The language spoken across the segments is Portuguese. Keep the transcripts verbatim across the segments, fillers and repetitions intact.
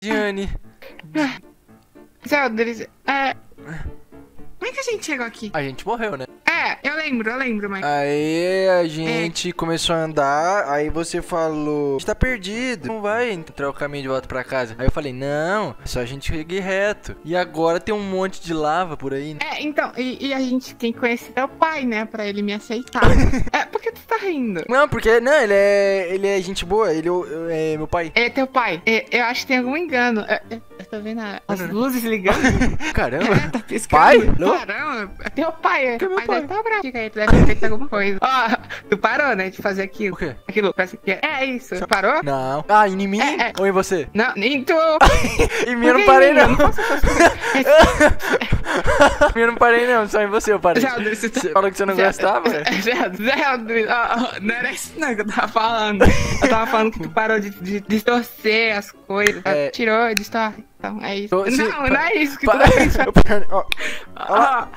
Diane. Zeldris, é... Como é que a gente chegou aqui? A gente morreu, né? É, eu lembro, eu lembro, mas... Aí a gente é. começou a andar, aí você falou, a gente tá perdido, não vai entrar o caminho de volta pra casa. Aí eu falei, não, é só a gente seguir reto. E agora tem um monte de lava por aí, né? É, então, e, e a gente tem que conhecer o pai, né, pra ele me aceitar. É, por que tu tá rindo? Não, porque, não, ele é, ele é gente boa, ele é, é meu pai. É teu pai, é, eu acho que tem algum engano. É, é, eu tô vendo a, as luzes ligando. Caramba. É, tá piscando. Pai? Caramba, é teu pai, é. Que é meu Mas pai? ele tá bravo. Fica aí, tu deve ter feito alguma coisa. Ó, tu parou, né, de fazer aquilo. O quê? Aquilo, parece que é, é isso. Tu parou? Não. Ah, em mim É, é. ou em você? Não, nem tu. Em mim eu Por não que parei, em mim? Eu não. não faço essas coisas. Em mim eu não parei, não, só em você eu parei. Zeldris, você tá... Você falou que você não Zé- gostava? Zeldris, Zeldris, ó, ó, não era isso não que eu tava falando. Eu tava falando que tu parou de, de distorcer as coisas. É. Tirou, distorce. Então, é isso. Tô- se- Não, não é isso que tu Pa- tá pensando. Ó, Ó.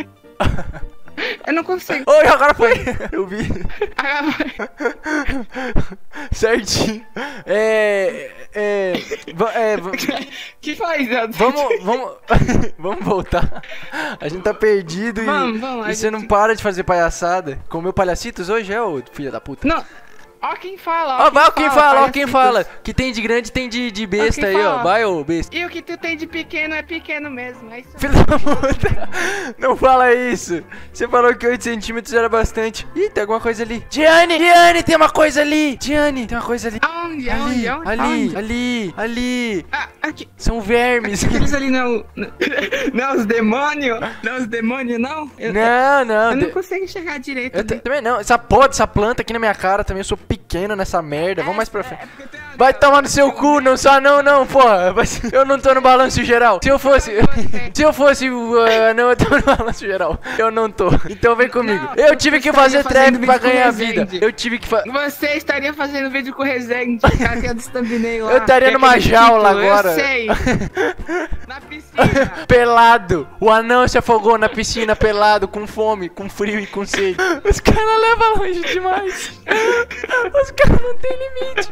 Eu não consigo. Oi, agora foi! Eu vi. Agora- Certinho. É. É. va- é va- Que foi, Zeldris? vamos. Vamos. Vamos voltar. A gente tá perdido e. Vamos, vamos, a E você não gente- para de fazer palhaçada. Comeu palhacitos hoje, é, ô filho da puta? Não. Ó quem fala, Ó, vai o quem fala, ó quem palhacitos. fala. Que tem de grande, tem de, de besta quem aí, ó. fala. Vai, ô besta. E o que tu tem de pequeno é pequeno mesmo, é isso. Filho da puta. Não fala isso. Você falou que oito centímetros era bastante. Ih, tem alguma coisa ali. Diane, Diane, tem uma coisa ali. Diane, tem uma coisa ali. Aonde, Ali, aonde, aonde? ali, Aonde? ali, ali. Ah, aqui. São vermes. Aqueles ali não. Não, os demônios? Não, os demônios, não? Eu, Não, não. eu não de- consigo enxergar direito. Eu t- também não. Essa porra dessa planta aqui na minha cara também. Eu sou pequeno nessa merda. Vamos mais pra frente. Vai tomar no seu cu, não só não, não, porra. Vai se- Eu não tô no balanço geral. Se eu fosse. Se eu fosse o uh, não, eu tô no balanço geral. Eu não tô. Então vem comigo. Não, Eu tive que você fazer estaria fazendo trap pra vídeo com ganhar Resende. vida. Eu tive que fazer. Você estaria fazendo vídeo com o Resende, cara, que é do thumbnail lá. Eu estaria que é numa aquele jaula título, agora. Eu sei. Na piscina. Pelado. O anão se afogou na piscina pelado, com fome, com frio e com sede. Os caras levam longe demais. Os caras não tem limite.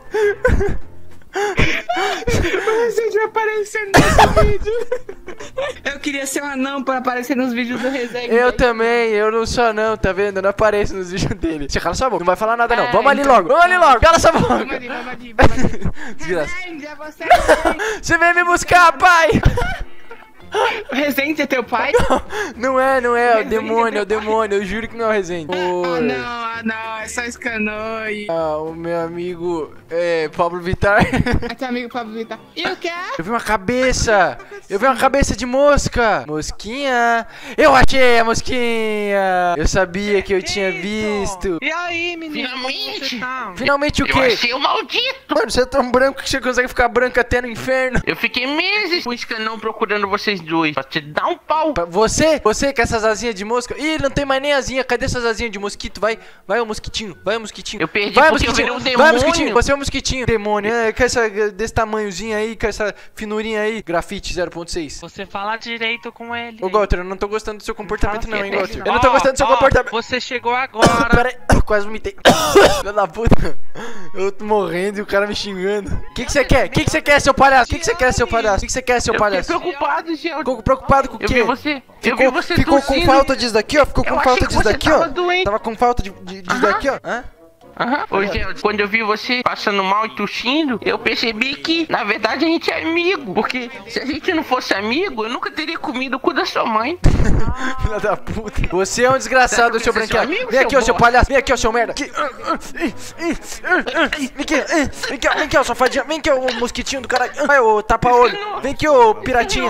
O Resende vai aparecer nesse vídeo. Eu queria ser um anão pra aparecer nos vídeos do Resende. Eu também, eu não sou não, tá vendo? Eu não apareço nos vídeos dele. Você cala sua boca, não vai falar nada não. É, Vamos ali então. logo, vamos ali logo, cala sua Vamos boca. ali, vamos ali, vamos ali. Desgraça. Resende, é você, Resende. Você vem me buscar, pai. O Resende é teu pai? Não é, não é, é o Resende é demônio, é o teu pai. demônio. Eu juro que não é o Resende. Ah, Oi. não, ah, não, é só escanoi. Ah, o meu amigo é Pablo Vittar. É teu amigo Pablo Vittar. E o que é? Eu vi uma cabeça! Eu vi uma cabeça de mosca! Mosquinha! Eu achei a mosquinha! Eu sabia que eu tinha visto! E aí, menino? Finalmente. Como você tá? Finalmente o Eu quê? achei o maldito! Mano, você é tão branco que você consegue ficar branco até no inferno! Eu fiquei meses com esse canão procurando vocês dois pra te dar um pau! Pra Você? Você com essas asinhas de mosca? Ih, não tem mais nem asinha. Cadê essas asinhas de mosquito? Vai, vai o mosquitinho, vai o mosquitinho. Eu perdi vai, porque eu mosquitinho. virei um Vai, demônio. mosquitinho. Você é o mosquitinho. Demônio, é, com essa, desse tamanhozinho aí, com essa finurinha aí. Grafite zero ponto seis. Você fala direito com ele. Ô, Walter, eu não tô gostando do seu comportamento não, hein, Fala Walter. assim, Eu não tô Ó, gostando do seu ó, comportamento. Você chegou agora. Pera aí, eu quase vomitei. Filha da puta. Eu tô morrendo e o cara me xingando. O que que você quer? O que que você quer, seu palhaço? O que que você quer, seu palhaço? O que que você quer, seu Eu fiquei palhaço? preocupado, Gel. Ficou preocupado com o Eu quê? vi você. Eu Ficou, vi você ficou com tossindo. falta disso daqui, ó? Ficou com Eu falta achei que disso você daqui, ó? tava doente. Tava com falta de, de, disso daqui, ó? Hã? Aham. Ô, Gel, quando eu vi você passando mal e tossindo, eu percebi que, na verdade, a gente é amigo. Porque se a gente não fosse amigo, eu nunca teria comido o cu da sua mãe. Filha da puta. Você é um desgraçado, Você seu é seu branqueado. amigo, Vem aqui, seu ó, seu bosta? palhaço. Vem aqui, ó, seu merda. Aqui. Vem aqui, vem aqui, ó, vem aqui, ó, safadinha. Vem aqui, ó, o mosquitinho do caralho. Vai, ô, tapa-olho. Vem aqui, ô, piratinha.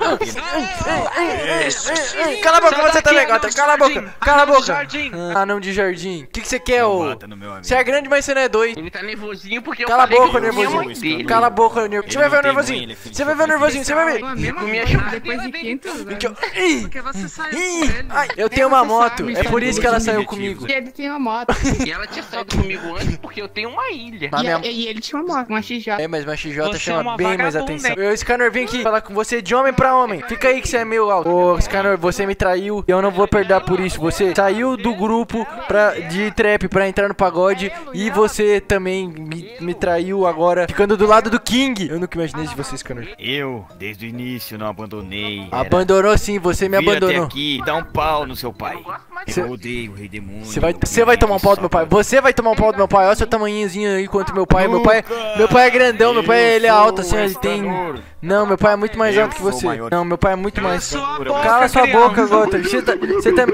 Cala a boca, você também, gata. Cala a boca. Cala a boca. Ah, não de jardim. O que que você quer, ô? Você é grande, mas você não é doido. Ele tá nervosinho porque eu Cala a falei boca, que eu comia a mãe nervosinho. dele. Cala a boca, nervosinho. Você vai ver o nervosinho. Você vai ver o nervosinho, você vai ver. Pô, mesmo Comia assim, churrasco. depois de quinhentos Vem aqui, ó. anos. Ih, Porque você saiu com ih. ele. Ai, eu tenho uma Você moto. sabe, É por isso que ela saiu objetivos. comigo. E ele tem uma moto. E ela tinha saído comigo antes porque eu tenho uma ilha. Mas E, minha- a- e ele tinha uma moto, uma X J. É, mas uma X J Você é chama uma bem mais vagabunda, atenção. Eu, Scanner, vim aqui falar com você de homem pra homem. Fica aí que você é meu alto. Ô, Scanner, você me traiu e eu não vou perder por isso. Você saiu do grupo pra, de trap pra entrar no pagode. pagode. E você também me, me traiu agora, ficando do lado do King. Eu nunca imaginei de vocês, Scanor. Eu, desde o início, não abandonei. Era Abandonou sim, você me vir até abandonou. aqui, dá um pau no seu pai. Cê- Eu odeio o rei demônio. Você vai, eu você vai tomar um pau do meu pai. Você vai tomar um pau do meu pai. Olha seu tamanhozinho aí quanto meu pai. Meu pai, meu pai é grandão. Meu pai ele é alto assim. Ele tem. Não, meu pai é muito mais Eu alto que sou você. maior. Não, meu pai é muito mais. sua boca, Cala sua criança. boca, Gota. Você tá, você tá.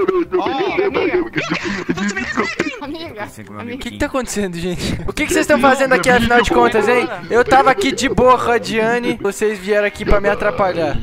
Amiga, O O que que tá acontecendo, gente? O que que vocês estão fazendo aqui, afinal de contas, hein? Eu tava aqui de boa com a Diane. Vocês vieram aqui pra me atrapalhar.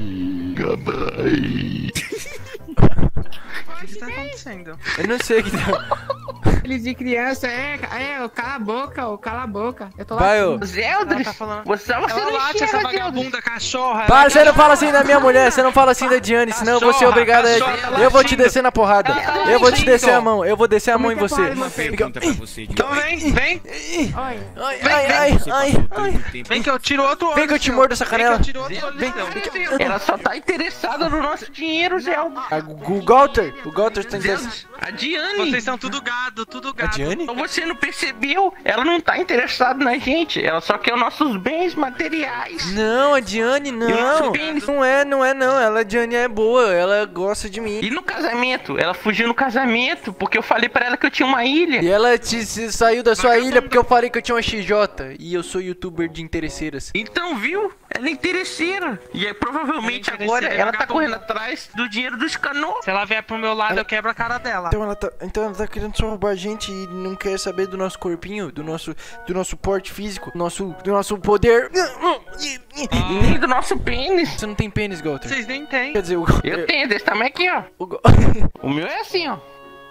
O que tá acontecendo? Eu não sei o que tá. Eles de criança, é, é, ô, cala a boca, ô, cala a boca. Eu tô lá. Vai, ô. Zeldris, Ela tá falando- você, você Ela não late essa enxerga, Zeldris. vagabunda cachorra. Para, ela- você não fala assim da minha mulher, você não fala assim da Diane, senão eu vou ser obrigado a... Eu vou te descer na porrada. Eu vou te descer a mão, eu vou descer a mão em você. Uma pergunta pra você, de Então vem, vem. Olha, Ai, ai, ai, ai, ai. Vem que eu tiro outro olho. Vem que eu te seu. mordo essa Vem canela. que eu tiro outro olho. seu. Ela só tá interessada no nosso dinheiro, Zeldris. Ah, O Galter, o Galter tá interessado. Zeldris, a Diane. Vocês são tudo gado, tudo A gado. Diane? Você não percebeu? Ela não tá interessada na gente. Ela só quer os nossos bens materiais. Não, a Diane não. Não é, não é não. Ela, a Diane é boa, ela gosta de mim. E no casamento? Ela fugiu no casamento porque eu falei pra ela que eu tinha uma ilha. E ela te, se saiu da sua ilha porque eu falei que eu tinha uma X J. E eu sou youtuber de interesseiras. Então, viu? Ela é interesseira. E aí, provavelmente Ela é agora interesseira, ela tá vagabunda. correndo atrás do dinheiro dos canos. Se ela vier pro meu lado, eu quebro a cara dela. Então ela, tá, então ela tá querendo só roubar a gente e não quer saber do nosso corpinho, do nosso, do nosso porte físico, do nosso, do nosso poder. E nem do nosso pênis. Você não tem pênis, Galter. Vocês nem têm. Quer dizer, o... Eu tenho desse tamanho aqui, ó. O, Go- O meu é assim, ó.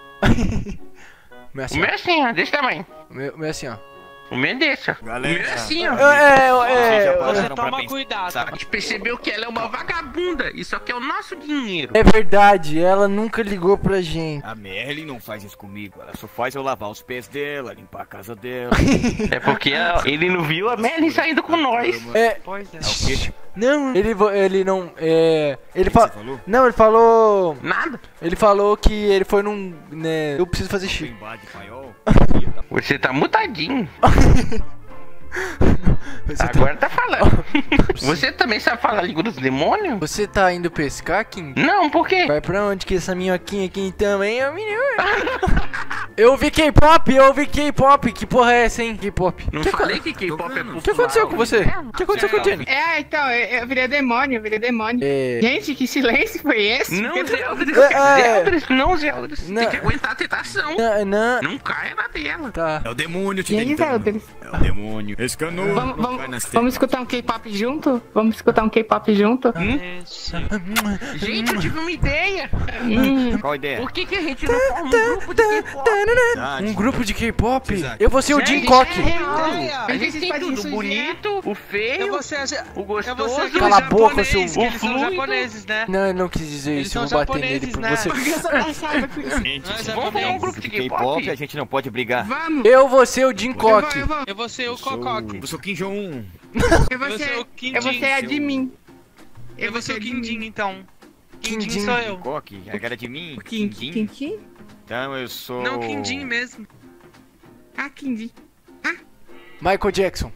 o meu é O assim, meu ó. é assim, ó. Desse tamanho. O meu, o meu é assim, ó. O meu é desse, ó. Galera. O meu é assim, ó. É, é, Vocês já é, pararam Você pra toma pensar? cuidado. A gente percebeu que ela é uma vagabunda. Isso aqui é o nosso dinheiro. é verdade, ela nunca ligou pra gente. A Merlin não faz isso comigo. Ela só faz eu lavar os pés dela, limpar a casa dela. É porque ela- ele não viu a Merlin saindo com nós. É, Pois é. É o quê? não, ele, vo- ele não, é, ele O que você fa... falou? Não, ele falou, Nada. ele falou que ele foi num, né, eu preciso fazer xixi. Embate paiol? Você tá mutadinho. Você tá, Agora tá falando. Você também sabe falar a língua dos demônios? você tá indo pescar, Kim? Não, por quê? Vai pra onde que essa minhoquinha aqui também é menino? Eu ouvi K-pop, eu ouvi K-pop. Que porra é essa, hein? K-pop. Não que, falei que K-pop é O que aconteceu com você? O que aconteceu com a Jenny? é, então, eu, eu virei demônio, eu virei demônio. É... Gente, que silêncio foi esse? Não, Eu tô- Zeldris. É, é. Zeldris, não, Zeldris. Não. Tem que aguentar a tentação. Não, não. Não caia na dela. Tá. É o demônio te E aí, tentando. Zeldris? É o demônio. Escanou. Vamos, não cai vamos, nas vamos tetas. escutar um K-pop junto? Vamos escutar um K-pop junto? Isso. Gente, eu tive uma ideia. Hum, Qual a ideia? Por que, que a gente não forma um grupo de K-pop? Verdade. Um grupo de K-pop? Exato. Eu vou ser o Gente, Jim Cock. é real. Ideia. A gente Vocês tem fazem tudo isso bonito, o feio, Eu vou ser, o eu vou ser gostoso. aquele Cala a boca, japonês, seu- que eles o são fluido. japoneses, né? Não, ele não quis dizer Eles isso. Eu são vou bater nele japoneses, por né? você. porque eu sou taxada com isso. Gente, Nós se é Vamos for fazer um um grupo de K-pop, K-pop? a gente não pode brigar. Vamos! Eu vou ser o Jim Eu vou, Cock. eu vou. Eu vou ser o Kokoki. Eu sou Kim Jong-un. Eu vou Eu ser, sou o Kim eu vou Jin, ser a seu- de mim. Eu vou ser o Quindim, então. Quindim. Quindim sou eu. Coque, a cara de mim? Kim, Quindim? Kim, Kim? Então eu sou... Não, Quindim mesmo. Ah, Quindim. Michael Jackson.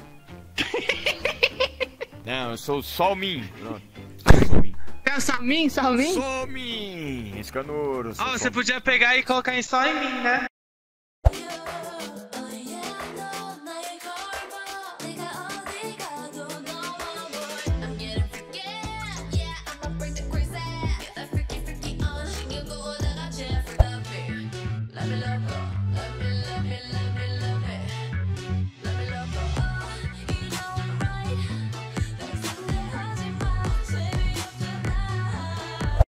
Não, eu sou o Solmin. Pronto. Sou o Solmin. É só mim, só mim? Solmin! Escanoro. Ó, você podia pegar e colocar em só em mim, né?